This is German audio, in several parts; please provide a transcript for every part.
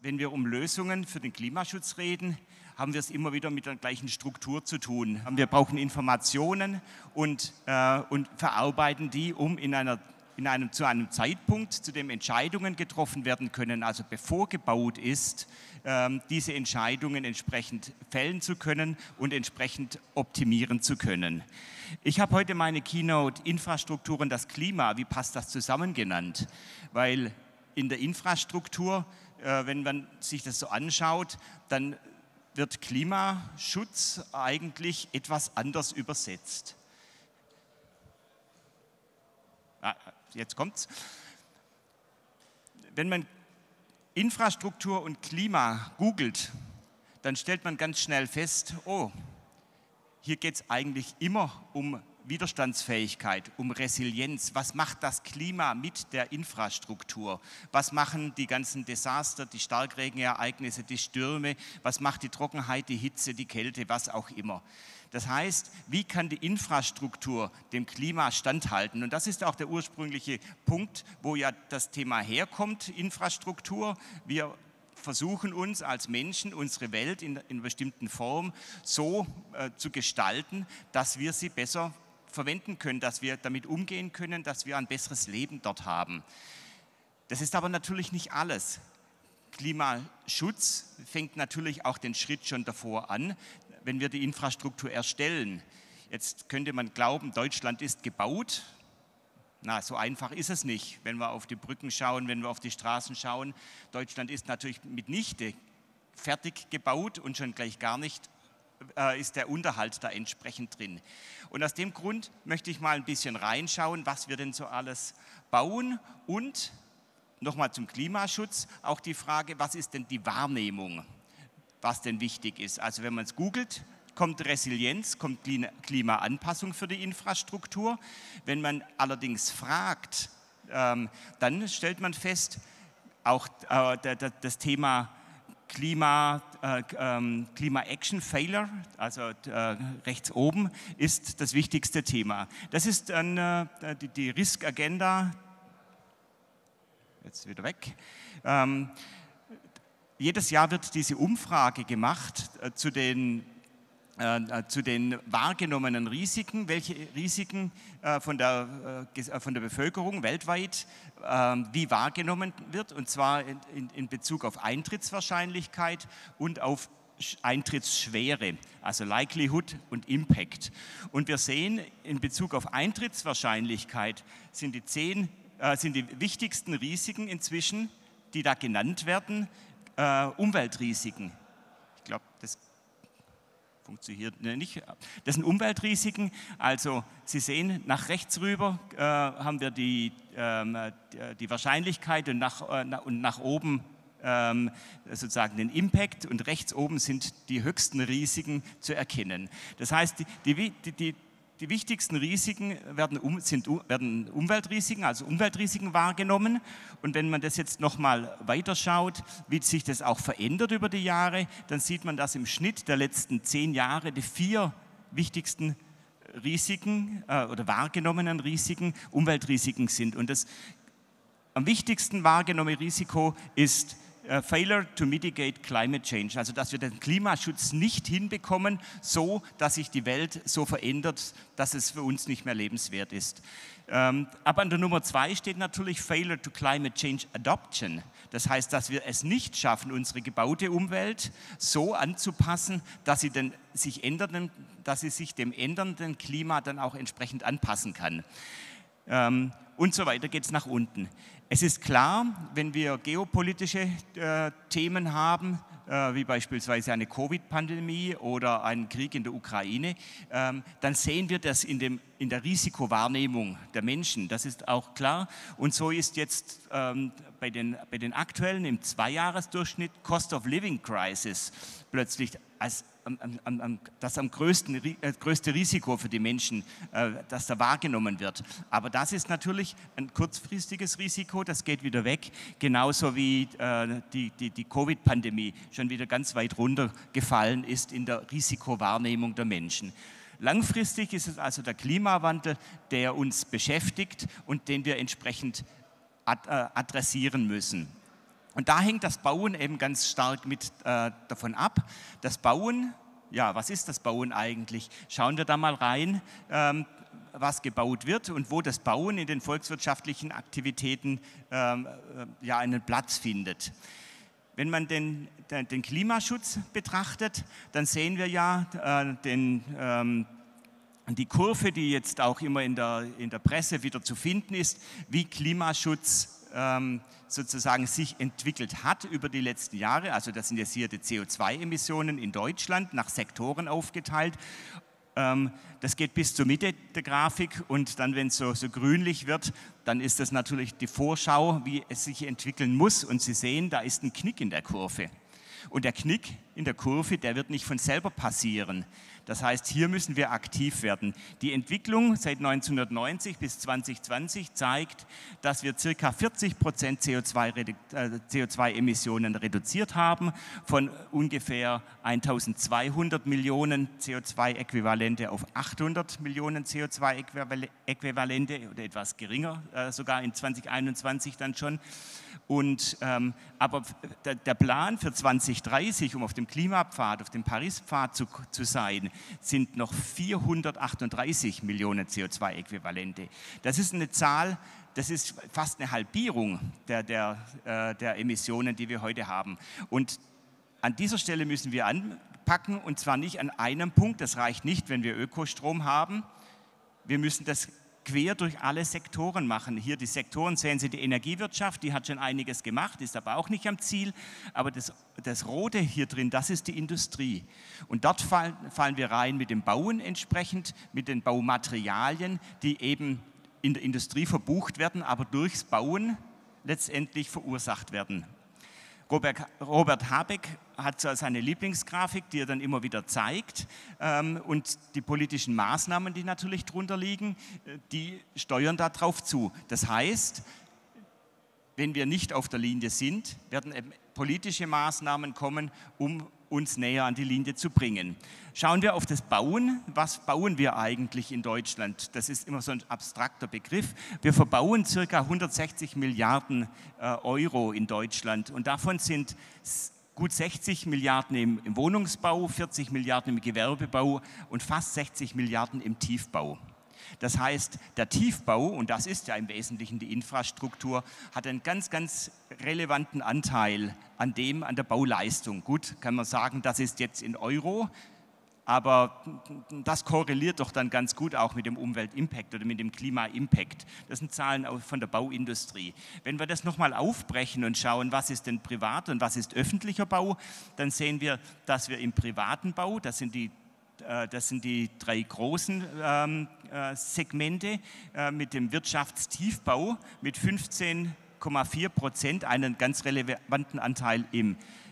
wenn wir um Lösungen für den Klimaschutz reden, haben wir es immer wieder mit der gleichen Struktur zu tun. Wir brauchen Informationen und verarbeiten die, um zu einem Zeitpunkt, zu dem Entscheidungen getroffen werden können, also bevor gebaut ist, diese Entscheidungen entsprechend fällen zu können und entsprechend optimieren zu können. Ich habe heute meine Keynote Infrastruktur und das Klima, wie passt das zusammen genannt? Weil in der Infrastruktur, wenn man sich das so anschaut, dann wird Klimaschutz eigentlich etwas anders übersetzt. Jetzt kommt's. Wenn man Infrastruktur und Klima googelt, dann stellt man ganz schnell fest, oh, hier geht es eigentlich immer um Widerstandsfähigkeit, um Resilienz. Was macht das Klima mit der Infrastruktur? Was machen die ganzen Desaster, die Starkregenereignisse, die Stürme? Was macht die Trockenheit, die Hitze, die Kälte, was auch immer? Das heißt, wie kann die Infrastruktur dem Klima standhalten? Und das ist auch der ursprüngliche Punkt, wo ja das Thema herkommt, Infrastruktur. Wir versuchen uns als Menschen, unsere Welt in einer bestimmten Form so zu gestalten, dass wir sie besser verwenden können, dass wir damit umgehen können, dass wir ein besseres Leben dort haben. Das ist aber natürlich nicht alles. Klimaschutz fängt natürlich auch den Schritt schon davor an, wenn wir die Infrastruktur erstellen. Jetzt könnte man glauben, Deutschland ist gebaut. Na, so einfach ist es nicht, wenn wir auf die Brücken schauen, wenn wir auf die Straßen schauen. Deutschland ist natürlich mitnichten fertig gebaut und schon gleich gar nicht ist der Unterhalt da entsprechend drin. Und aus dem Grund möchte ich mal ein bisschen reinschauen, was wir denn so alles bauen und nochmal zum Klimaschutz auch die Frage, was ist denn die Wahrnehmung, was denn wichtig ist. Also wenn man es googelt, kommt Resilienz, kommt Klimaanpassung für die Infrastruktur. Wenn man allerdings fragt, dann stellt man fest, auch das Thema Klima Action Failure, also rechts oben, ist das wichtigste Thema. Das ist dann die Risk Agenda, jetzt wieder weg. Jedes Jahr wird diese Umfrage gemacht zu den wahrgenommenen Risiken, welche Risiken von der Bevölkerung weltweit wie wahrgenommen wird, und zwar in Bezug auf Eintrittswahrscheinlichkeit und auf Eintrittsschwere, also Likelihood und Impact. Und wir sehen, in Bezug auf Eintrittswahrscheinlichkeit sind die wichtigsten Risiken inzwischen, die da genannt werden, Umweltrisiken. Ich glaube, das funktioniert nicht. Das sind Umweltrisiken, also Sie sehen, nach rechts rüber haben wir die Wahrscheinlichkeit und nach oben sozusagen den Impact, und rechts oben sind die höchsten Risiken zu erkennen. Das heißt, die wichtigsten Risiken werden Umweltrisiken, also Umweltrisiken wahrgenommen. Und wenn man das jetzt nochmal weiterschaut, wie sich das auch verändert über die Jahre, dann sieht man, dass im Schnitt der letzten 10 Jahre die 4 wichtigsten Risiken oder wahrgenommenen Risiken Umweltrisiken sind. Und das am wichtigsten wahrgenommene Risiko ist Failure to mitigate climate change, also dass wir den Klimaschutz nicht hinbekommen, so dass sich die Welt so verändert, dass es für uns nicht mehr lebenswert ist. Aber an der Nummer 2 steht natürlich Failure to climate change adoption. Das heißt, dass wir es nicht schaffen, unsere gebaute Umwelt so anzupassen, dass sie sich dem ändernden Klima dann auch entsprechend anpassen kann. Und so weiter geht es nach unten. Es ist klar, wenn wir geopolitische Themen haben, wie beispielsweise eine Covid-Pandemie oder einen Krieg in der Ukraine, dann sehen wir das in der Risikowahrnehmung der Menschen. Das ist auch klar. Und so ist jetzt bei den aktuellen im 2-Jahres-Durchschnitt Cost of Living Crisis plötzlich als das größte Risiko für die Menschen, das da wahrgenommen wird. Aber das ist natürlich ein kurzfristiges Risiko, das geht wieder weg, genauso wie die Covid-Pandemie schon wieder ganz weit runtergefallen ist in der Risikowahrnehmung der Menschen. Langfristig ist es also der Klimawandel, der uns beschäftigt und den wir entsprechend adressieren müssen. Und da hängt das Bauen eben ganz stark mit davon ab. Das Bauen, ja, was ist das Bauen eigentlich? Schauen wir da mal rein, was gebaut wird und wo das Bauen in den volkswirtschaftlichen Aktivitäten ja, einen Platz findet. Wenn man den Klimaschutz betrachtet, dann sehen wir ja die Kurve, die jetzt auch immer in der Presse wieder zu finden ist, wie Klimaschutz sozusagen sich entwickelt hat über die letzten Jahre. Also das sind jetzt hier die CO2-Emissionen in Deutschland nach Sektoren aufgeteilt. Das geht bis zur Mitte der Grafik und dann, wenn es so grünlich wird, dann ist das natürlich die Vorschau, wie es sich entwickeln muss. Und Sie sehen, da ist ein Knick in der Kurve. Und der Knick in der Kurve, der wird nicht von selber passieren. Das heißt, hier müssen wir aktiv werden. Die Entwicklung seit 1990 bis 2020 zeigt, dass wir ca. 40% CO2-Emissionen reduziert haben, von ungefähr 1200 Millionen CO2-Äquivalente auf 800 Millionen CO2-Äquivalente oder etwas geringer, sogar in 2021 dann schon. Aber der Plan für 2030, um auf dem Klimapfad, auf dem Paris-Pfad zu sein, sind noch 438 Millionen CO2-Äquivalente. Das ist eine Zahl, das ist fast eine Halbierung der Emissionen, die wir heute haben. Und an dieser Stelle müssen wir anpacken, und zwar nicht an einem Punkt, das reicht nicht, wenn wir Ökostrom haben. Wir müssen das quer durch alle Sektoren machen. Hier die Sektoren, sehen Sie, die Energiewirtschaft, die hat schon einiges gemacht, ist aber auch nicht am Ziel. Aber das Rote hier drin, das ist die Industrie. Und dort fallen wir rein mit dem Bauen entsprechend, mit den Baumaterialien, die eben in der Industrie verbucht werden, aber durchs Bauen letztendlich verursacht werden. Robert Habeck hat so seine Lieblingsgrafik, die er dann immer wieder zeigt, und die politischen Maßnahmen, die natürlich drunter liegen, die steuern darauf zu. Das heißt, wenn wir nicht auf der Linie sind, werden eben politische Maßnahmen kommen, um uns näher an die Linie zu bringen. Schauen wir auf das Bauen. Was bauen wir eigentlich in Deutschland? Das ist immer so ein abstrakter Begriff. Wir verbauen ca. 160 Milliarden Euro in Deutschland und davon sind gut 60 Milliarden im Wohnungsbau, 40 Milliarden im Gewerbebau und fast 60 Milliarden im Tiefbau. Das heißt, der Tiefbau, und das ist ja im Wesentlichen die Infrastruktur, hat einen ganz, ganz relevanten Anteil an der Bauleistung. Gut, kann man sagen, das ist jetzt in Euro, aber das korreliert doch dann ganz gut auch mit dem Umweltimpact oder mit dem Klima-Impact. Das sind Zahlen von der Bauindustrie. Wenn wir das nochmal aufbrechen und schauen, was ist denn privat und was ist öffentlicher Bau, dann sehen wir, dass wir im privaten Bau, das sind die drei großen Segmente, mit dem Wirtschaftstiefbau mit 15,4% einen ganz relevanten Anteil im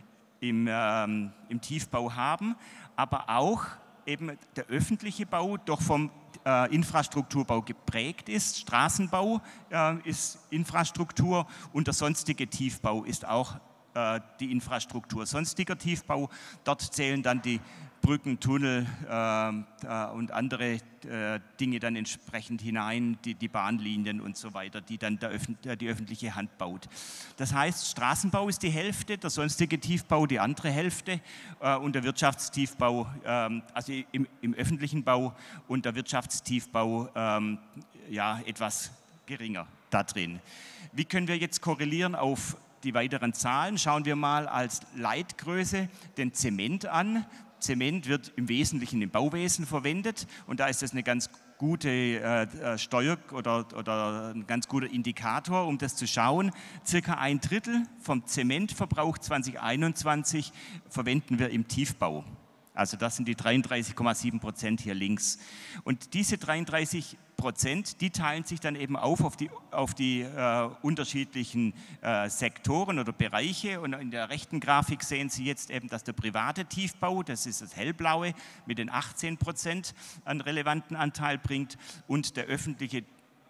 Tiefbau haben, aber auch eben der öffentliche Bau doch vom Infrastrukturbau geprägt ist. Straßenbau ist Infrastruktur und der sonstige Tiefbau ist auch die Infrastruktur. Sonstiger Tiefbau, dort zählen dann die Brücken, Tunnel und andere Dinge dann entsprechend hinein, die Bahnlinien und so weiter, die dann die öffentliche Hand baut. Das heißt, Straßenbau ist die Hälfte, der sonstige Tiefbau die andere Hälfte und der Wirtschaftstiefbau, also im öffentlichen Bau, und der Wirtschaftstiefbau ja, etwas geringer da drin. Wie können wir jetzt korrelieren auf die weiteren Zahlen? Schauen wir mal als Leitgröße den Zement an. Zement wird im Wesentlichen im Bauwesen verwendet und da ist das eine ganz gute Steuer oder ein ganz guter Indikator, um das zu schauen. Circa 1/3 vom Zementverbrauch 2021 verwenden wir im Tiefbau. Also das sind die 33,7% hier links. Und diese 33%, die teilen sich dann eben auf die unterschiedlichen Sektoren oder Bereiche. Und in der rechten Grafik sehen Sie jetzt eben, dass der private Tiefbau, das ist das hellblaue, mit den 18% einen relevanten Anteil bringt, und der öffentliche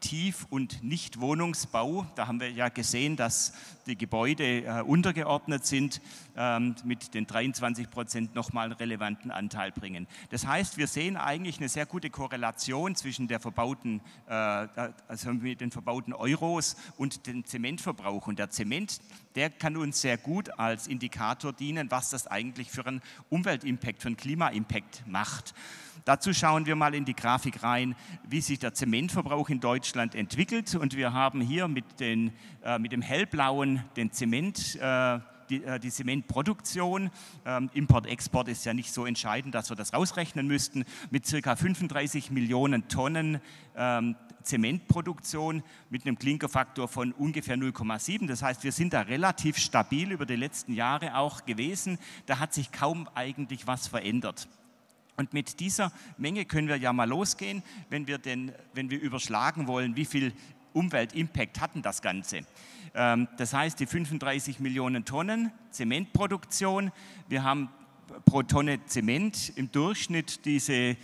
Tief- und Nichtwohnungsbau. Da haben wir ja gesehen, dass die Gebäude untergeordnet sind, mit den 23% nochmal einen relevanten Anteil bringen. Das heißt, wir sehen eigentlich eine sehr gute Korrelation zwischen der verbauten, also mit den verbauten Euros und dem Zementverbrauch. Und der Zement, der kann uns sehr gut als Indikator dienen, was das eigentlich für einen Umweltimpact, für einen Klima-Impact macht. Dazu schauen wir mal in die Grafik rein, wie sich der Zementverbrauch in Deutschland entwickelt. Und wir haben hier mit dem hellblauen den Zement, die Zementproduktion. Import-Export ist ja nicht so entscheidend, dass wir das rausrechnen müssten. Mit ca. 35 Millionen Tonnen Zementproduktion mit einem Klinkerfaktor von ungefähr 0,7. Das heißt, wir sind da relativ stabil über die letzten Jahre auch gewesen. Da hat sich kaum eigentlich was verändert. Und mit dieser Menge können wir ja mal losgehen, wenn wir überschlagen wollen, wie viel Umweltimpact hat denn das Ganze. Das heißt, die 35 Millionen Tonnen Zementproduktion, wir haben pro Tonne Zement im Durchschnitt diese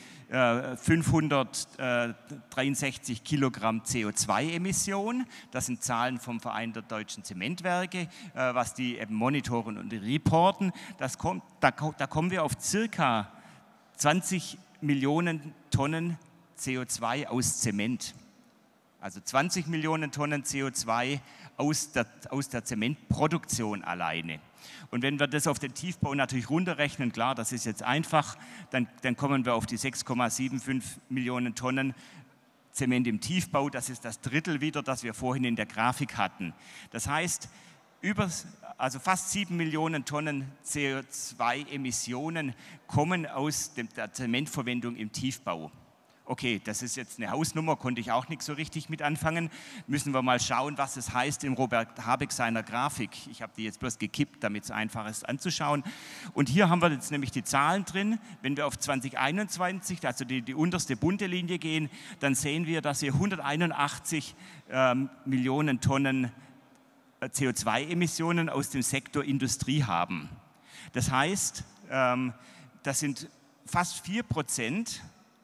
563 Kilogramm CO2-Emission. Das sind Zahlen vom Verein der deutschen Zementwerke, was die eben monitoren und reporten. Da kommen wir auf circa 20 Millionen Tonnen CO2 aus Zement. Also 20 Millionen Tonnen CO2 aus der Zementproduktion alleine. Und wenn wir das auf den Tiefbau natürlich runterrechnen, klar, das ist jetzt einfach, dann kommen wir auf die 6,75 Millionen Tonnen Zement im Tiefbau. Das ist das Drittel wieder, das wir vorhin in der Grafik hatten. Das heißt, also fast 7 Millionen Tonnen CO2-Emissionen kommen aus der Zementverwendung im Tiefbau. Okay, das ist jetzt eine Hausnummer, konnte ich auch nicht so richtig mit anfangen. Müssen wir mal schauen, was es heißt im Robert Habeck seiner Grafik. Ich habe die jetzt bloß gekippt, damit es einfach ist anzuschauen. Und hier haben wir jetzt nämlich die Zahlen drin. Wenn wir auf 2021, also die unterste bunte Linie gehen, dann sehen wir, dass wir 181 Millionen Tonnen CO2-Emissionen aus dem Sektor Industrie haben. Das heißt, das sind fast 4%,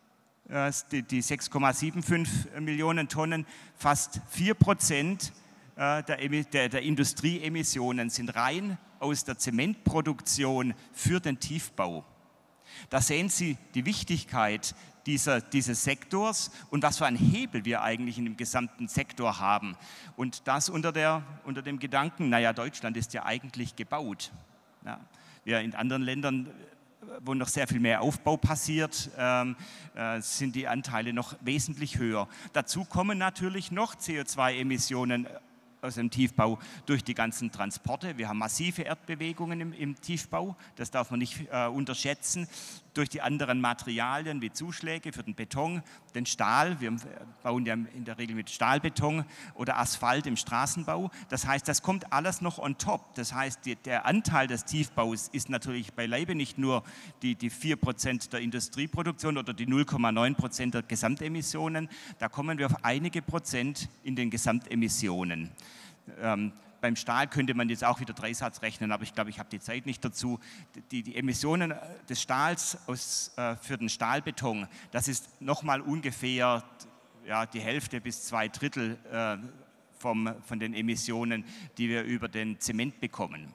die 6,75 Millionen Tonnen, fast 4% der Industrieemissionen sind rein aus der Zementproduktion für den Tiefbau. Da sehen Sie die Wichtigkeit dieses Sektors und was für einen Hebel wir eigentlich in dem gesamten Sektor haben. Und das unter dem Gedanken, naja, Deutschland ist ja eigentlich gebaut. Ja, wir in anderen Ländern, wo noch sehr viel mehr Aufbau passiert, sind die Anteile noch wesentlich höher. Dazu kommen natürlich noch CO2-Emissionen aus dem Tiefbau durch die ganzen Transporte. Wir haben massive Erdbewegungen im Tiefbau, das darf man nicht unterschätzen. Durch die anderen Materialien wie Zuschläge für den Beton, den Stahl, wir bauen ja in der Regel mit Stahlbeton oder Asphalt im Straßenbau. Das heißt, das kommt alles noch on top. Das heißt, der Anteil des Tiefbaus ist natürlich beileibe nicht nur die 4% der Industrieproduktion oder die 0,9% der Gesamtemissionen. Da kommen wir auf einige Prozent in den Gesamtemissionen. Beim Stahl könnte man jetzt auch wieder Dreisatz rechnen, aber ich glaube, ich habe die Zeit nicht dazu. Die Emissionen des Stahls für den Stahlbeton, das ist nochmal ungefähr die Hälfte bis 2/3 von den Emissionen, die wir über den Zement bekommen.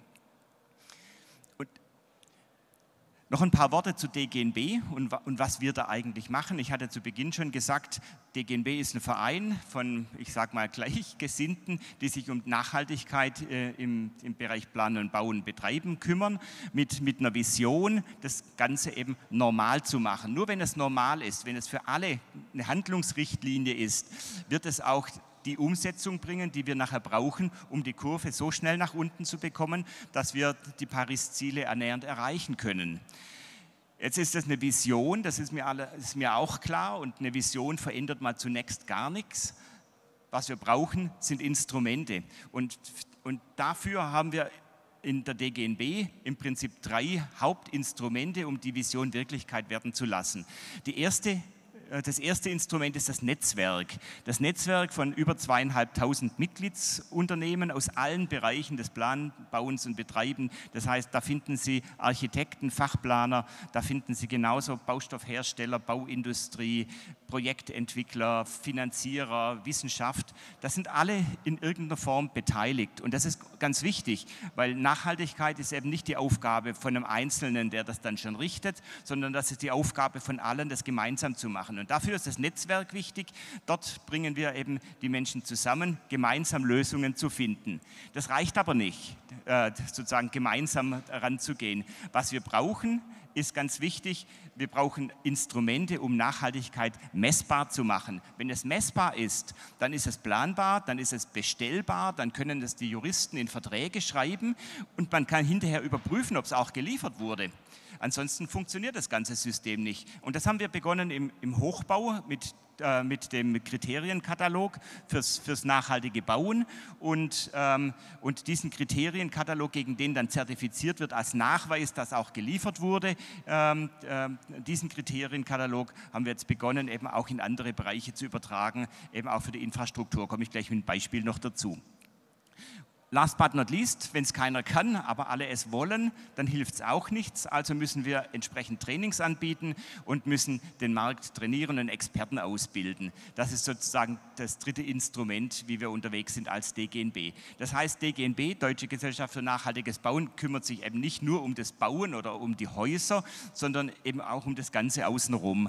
Noch ein paar Worte zu DGNB und was wir da eigentlich machen. Ich hatte zu Beginn schon gesagt, DGNB ist ein Verein von, ich sage mal, Gleichgesinnten, die sich um Nachhaltigkeit im Bereich Planen und Bauen betreiben, kümmern, mit einer Vision, das Ganze eben normal zu machen. Nur wenn es normal ist, wenn es für alle eine Handlungsrichtlinie ist, wird es auch die Umsetzung bringen, die wir nachher brauchen, um die Kurve so schnell nach unten zu bekommen, dass wir die Paris-Ziele annähernd erreichen können. Jetzt ist das eine Vision, das ist mir auch klar, und eine Vision verändert mal zunächst gar nichts. Was wir brauchen, sind Instrumente, und dafür haben wir in der DGNB im Prinzip 3 Hauptinstrumente, um die Vision Wirklichkeit werden zu lassen. Die erste das erste Instrument ist das Netzwerk. Das Netzwerk von über 2.500 Mitgliedsunternehmen aus allen Bereichen des Planbauens und Betreibens. Das heißt, da finden Sie Architekten, Fachplaner, da finden Sie genauso Baustoffhersteller, Bauindustrie, Projektentwickler, Finanzierer, Wissenschaft. Das sind alle in irgendeiner Form beteiligt. Und das ist ganz wichtig, weil Nachhaltigkeit ist eben nicht die Aufgabe von einem Einzelnen, der das dann schon richtet, sondern das ist die Aufgabe von allen, das gemeinsam zu machen. Und dafür ist das Netzwerk wichtig. Dort bringen wir eben die Menschen zusammen, gemeinsam Lösungen zu finden. Das reicht aber nicht, sozusagen gemeinsam ranzugehen. Was wir brauchen, ist ganz wichtig, wir brauchen Instrumente, um Nachhaltigkeit messbar zu machen. Wenn es messbar ist, dann ist es planbar, dann ist es bestellbar, dann können das die Juristen in Verträge schreiben und man kann hinterher überprüfen, ob es auch geliefert wurde. Ansonsten funktioniert das ganze System nicht. Und das haben wir begonnen im Hochbau mit dem Kriterienkatalog fürs nachhaltige Bauen und diesen Kriterienkatalog, gegen den dann zertifiziert wird als Nachweis, dass auch geliefert wurde, diesen Kriterienkatalog haben wir jetzt begonnen, eben auch in andere Bereiche zu übertragen, eben auch für die Infrastruktur. Komme ich gleich mit einem Beispiel noch dazu. Last but not least, wenn es keiner kann, aber alle es wollen, dann hilft es auch nichts. Also müssen wir entsprechend Trainings anbieten und müssen den Markt trainieren und Experten ausbilden. Das ist sozusagen das dritte Instrument, wie wir unterwegs sind als DGNB. Das heißt, DGNB, Deutsche Gesellschaft für nachhaltiges Bauen, kümmert sich eben nicht nur um das Bauen oder um die Häuser, sondern eben auch um das Ganze außenrum.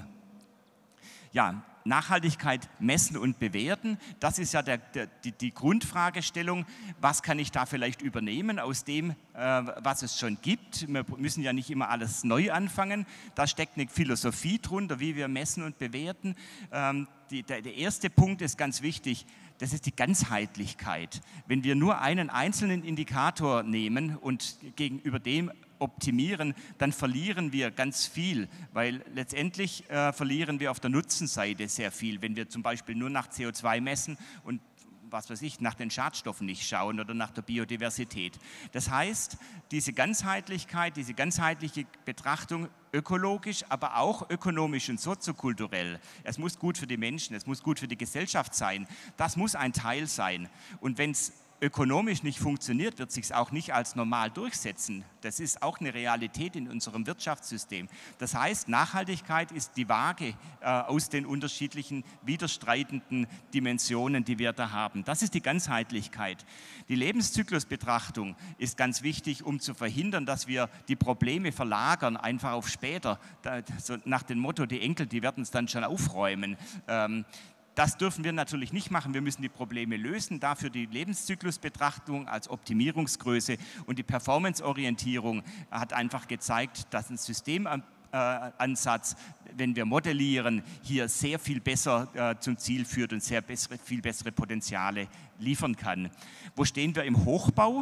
Ja, Nachhaltigkeit messen und bewerten, das ist ja die Grundfragestellung. Was kann ich da vielleicht übernehmen aus dem, was es schon gibt? Wir müssen ja nicht immer alles neu anfangen. Da steckt eine Philosophie drunter, wie wir messen und bewerten. Der erste Punkt ist ganz wichtig, das ist die Ganzheitlichkeit. Wenn wir nur einen einzelnen Indikator nehmen und gegenüber dem optimieren, dann verlieren wir ganz viel, weil letztendlich verlieren wir auf der Nutzenseite sehr viel, wenn wir zum Beispiel nur nach CO2 messen und was weiß ich, nach den Schadstoffen nicht schauen oder nach der Biodiversität. Das heißt, diese Ganzheitlichkeit, diese ganzheitliche Betrachtung ökologisch, aber auch ökonomisch und soziokulturell. Es muss gut für die Menschen, es muss gut für die Gesellschaft sein. Das muss ein Teil sein. Und wenn es ökonomisch nicht funktioniert, wird es sich auch nicht als normal durchsetzen. Das ist auch eine Realität in unserem Wirtschaftssystem. Das heißt, Nachhaltigkeit ist die Waage aus den unterschiedlichen widerstreitenden Dimensionen, die wir da haben. Das ist die Ganzheitlichkeit. Die Lebenszyklusbetrachtung ist ganz wichtig, um zu verhindern, dass wir die Probleme verlagern, einfach auf später. So nach dem Motto, die Enkel, die werden es dann schon aufräumen. Das dürfen wir natürlich nicht machen. Wir müssen die Probleme lösen. Dafür die Lebenszyklusbetrachtung als Optimierungsgröße und die Performanceorientierung hat einfach gezeigt, dass ein Systemansatz, wenn wir modellieren, hier sehr viel besser zum Ziel führt und viel bessere Potenziale liefern kann. Wo stehen wir im Hochbau?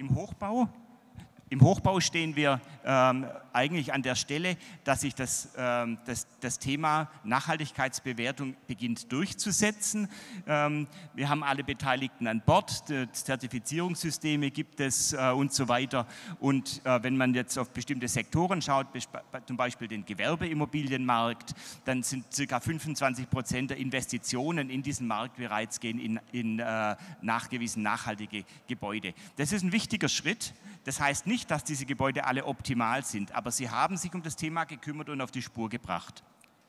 Im Hochbau stehen wir eigentlich an der Stelle, dass sich das Thema Nachhaltigkeitsbewertung beginnt durchzusetzen. Wir haben alle Beteiligten an Bord, Zertifizierungssysteme gibt es und so weiter. Und wenn man jetzt auf bestimmte Sektoren schaut, zum Beispiel den Gewerbeimmobilienmarkt, dann sind ca. 25% der Investitionen in diesen Markt bereits gehen in nachgewiesen nachhaltige Gebäude. Das ist ein wichtiger Schritt. Das heißt nicht, dass diese Gebäude alle optimal sind, aber sie haben sich um das Thema gekümmert und auf die Spur gebracht.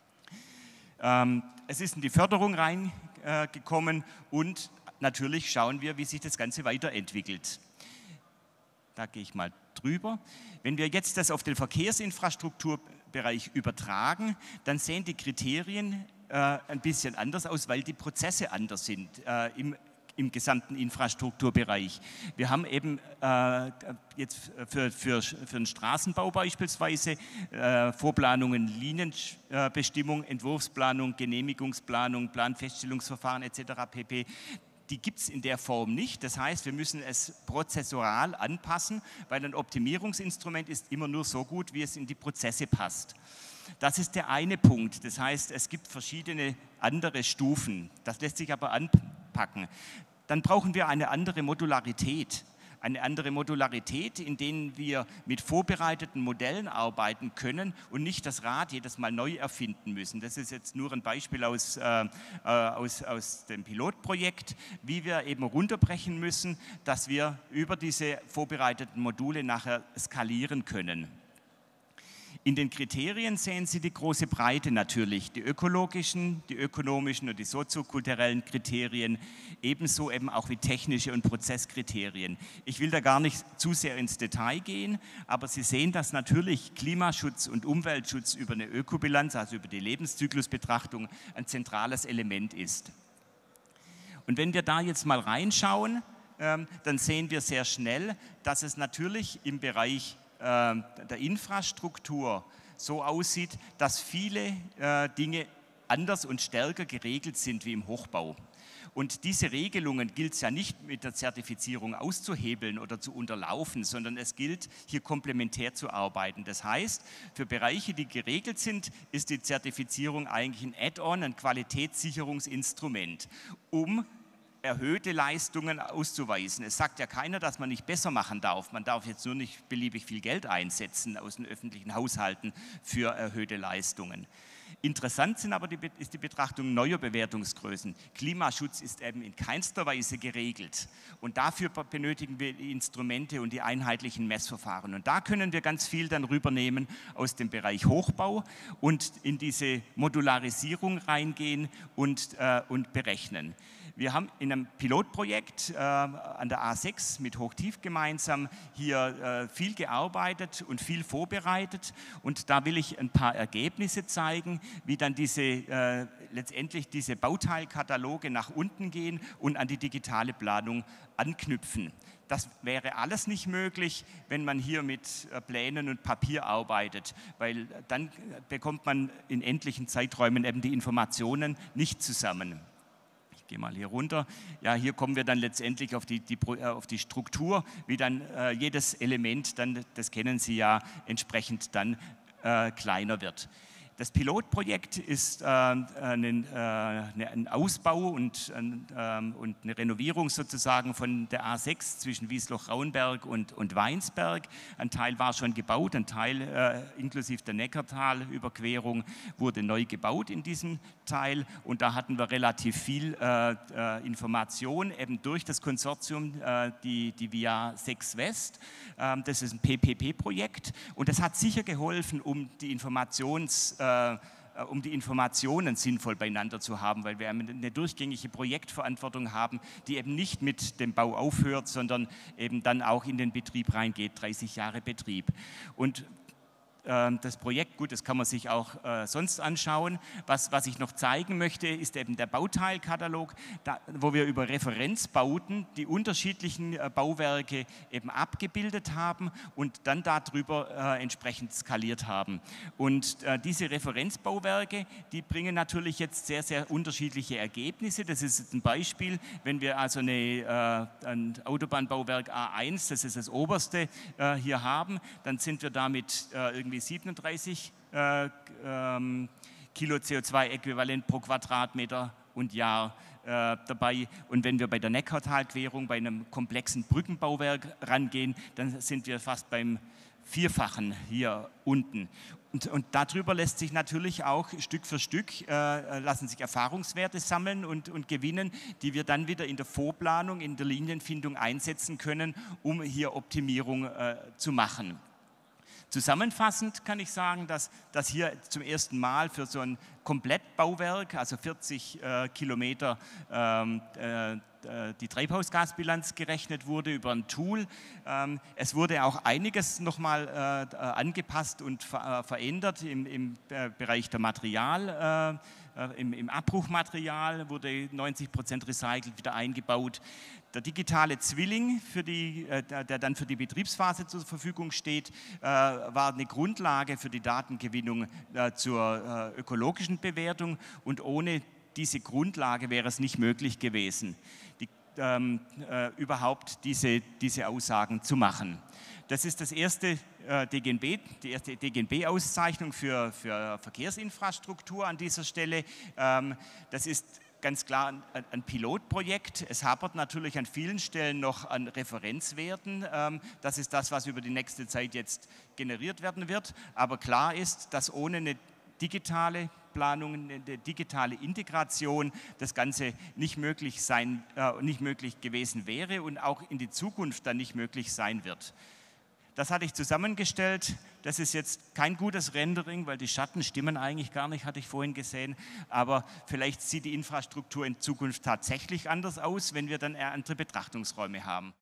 Es ist in die Förderung reingekommen und natürlich schauen wir, wie sich das Ganze weiterentwickelt. Da gehe ich mal drüber. Wenn wir jetzt das auf den Verkehrsinfrastrukturbereich übertragen, dann sehen die Kriterien ein bisschen anders aus, weil die Prozesse anders sind im gesamten Infrastrukturbereich. Wir haben eben jetzt für den Straßenbau beispielsweise Vorplanungen, Linienbestimmung, Entwurfsplanung, Genehmigungsplanung, Planfeststellungsverfahren etc. pp. Die gibt es in der Form nicht. Das heißt, wir müssen es prozessual anpassen, weil ein Optimierungsinstrument ist immer nur so gut, wie es in die Prozesse passt. Das ist der eine Punkt. Das heißt, es gibt verschiedene andere Stufen. Das lässt sich aber anpacken. Dann brauchen wir eine andere Modularität. eine andere Modularität, in denen wir mit vorbereiteten Modellen arbeiten können und nicht das Rad jedes Mal neu erfinden müssen. Das ist jetzt nur ein Beispiel aus dem Pilotprojekt, wie wir eben runterbrechen müssen, dass wir über diese vorbereiteten Module nachher skalieren können. In den Kriterien sehen Sie die große Breite natürlich, die ökologischen, die ökonomischen und die soziokulturellen Kriterien, ebenso eben auch wie technische und Prozesskriterien. Ich will da gar nicht zu sehr ins Detail gehen, aber Sie sehen, dass natürlich Klimaschutz und Umweltschutz über eine Ökobilanz, also über die Lebenszyklusbetrachtung, ein zentrales Element ist. Und wenn wir da jetzt mal reinschauen, dann sehen wir sehr schnell, dass es natürlich im Bereich der Infrastruktur so aussieht, dass viele Dinge anders und stärker geregelt sind wie im Hochbau. Und diese Regelungen gilt es ja nicht mit der Zertifizierung auszuhebeln oder zu unterlaufen, sondern es gilt, hier komplementär zu arbeiten. Das heißt, für Bereiche, die geregelt sind, ist die Zertifizierung eigentlich ein Add-on, ein Qualitätssicherungsinstrument, um erhöhte Leistungen auszuweisen. Es sagt ja keiner, dass man nicht besser machen darf. Man darf jetzt nur nicht beliebig viel Geld einsetzen aus den öffentlichen Haushalten für erhöhte Leistungen. Interessant ist die Betrachtung neuer Bewertungsgrößen. Klimaschutz ist eben in keinster Weise geregelt. Und dafür benötigen wir die Instrumente und die einheitlichen Messverfahren. Und da können wir ganz viel dann rübernehmen aus dem Bereich Hochbau und in diese Modularisierung reingehen und berechnen. Wir haben in einem Pilotprojekt an der A6 mit Hochtief gemeinsam hier viel gearbeitet und viel vorbereitet. Und da will ich ein paar Ergebnisse zeigen, wie dann letztendlich diese Bauteilkataloge nach unten gehen und an die digitale Planung anknüpfen. Das wäre alles nicht möglich, wenn man hier mit Plänen und Papier arbeitet, weil dann bekommt man in endlichen Zeiträumen eben die Informationen nicht zusammen. Ich gehe mal hier runter. Ja, hier kommen wir dann letztendlich auf die Struktur, wie dann jedes Element, dann, das kennen Sie ja, entsprechend dann kleiner wird. Das Pilotprojekt ist ein Ausbau und eine Renovierung sozusagen von der A6 zwischen Wiesloch-Rauenberg und Weinsberg. Ein Teil war schon gebaut, ein Teil inklusive der Neckartal-Überquerung wurde neu gebaut in diesem Teil. Und da hatten wir relativ viel Information eben durch das Konsortium, die Via 6 West. Das ist ein PPP-Projekt und das hat sicher geholfen, um die Informationen sinnvoll beieinander zu haben, weil wir eine durchgängige Projektverantwortung haben, die eben nicht mit dem Bau aufhört, sondern eben dann auch in den Betrieb reingeht, 30 Jahre Betrieb. Und das Projekt, gut, das kann man sich auch sonst anschauen. Was ich noch zeigen möchte, ist eben der Bauteilkatalog, wo wir über Referenzbauten die unterschiedlichen Bauwerke eben abgebildet haben und dann darüber entsprechend skaliert haben. Und diese Referenzbauwerke, die bringen natürlich jetzt sehr, sehr unterschiedliche Ergebnisse. Das ist ein Beispiel, wenn wir also ein Autobahnbauwerk A1, das ist das oberste, hier haben, dann sind wir damit irgendwie 37 Kilo CO2-Äquivalent pro Quadratmeter und Jahr dabei. Und wenn wir bei der Neckartalquerung, bei einem komplexen Brückenbauwerk rangehen, dann sind wir fast beim Vierfachen hier unten. Und darüber lässt sich natürlich auch Stück für Stück, lassen sich Erfahrungswerte sammeln und gewinnen, die wir dann wieder in der Vorplanung, in der Linienfindung einsetzen können, um hier Optimierung zu machen. Zusammenfassend kann ich sagen, dass hier zum ersten Mal für so ein Komplettbauwerk, also 40 Kilometer, die Treibhausgasbilanz gerechnet wurde über ein Tool. Es wurde auch einiges nochmal angepasst und verändert im Bereich der Material. Im Abbruchmaterial wurde 90% recycelt wieder eingebaut. Der digitale Zwilling, der dann für die Betriebsphase zur Verfügung steht, war eine Grundlage für die Datengewinnung zur ökologischen Bewertung und ohne diese Grundlage wäre es nicht möglich gewesen, überhaupt diese Aussagen zu machen. Das ist das erste DGNB, die erste DGNB-Auszeichnung für Verkehrsinfrastruktur an dieser Stelle. Das ist ganz klar ein Pilotprojekt. Es hapert natürlich an vielen Stellen noch an Referenzwerten. Das ist das, was über die nächste Zeit jetzt generiert werden wird. Aber klar ist, dass ohne eine digitale Planung, eine digitale Integration das Ganze nicht möglich gewesen wäre und auch in die Zukunft dann nicht möglich sein wird. Das hatte ich zusammengestellt. Das ist jetzt kein gutes Rendering, weil die Schatten stimmen eigentlich gar nicht, hatte ich vorhin gesehen. Aber vielleicht sieht die Infrastruktur in Zukunft tatsächlich anders aus, wenn wir dann eher andere Betrachtungsräume haben.